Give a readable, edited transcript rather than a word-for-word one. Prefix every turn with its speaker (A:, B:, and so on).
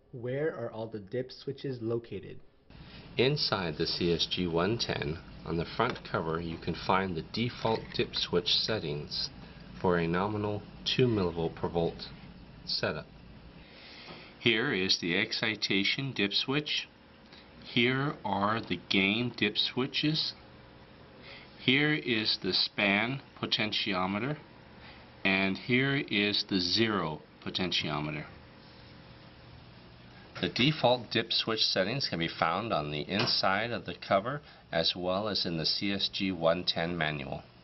A: Where are all the dip switches located?
B: Inside the CSG110, on the front cover, you can find the default dip switch settings for a nominal 2 mV per volt setup. Here is the excitation dip switch. Here are the gain dip switches. Here is the span potentiometer, and here is the zero potentiometer. The default dip switch settings can be found on the inside of the cover as well as in the CSG110 manual.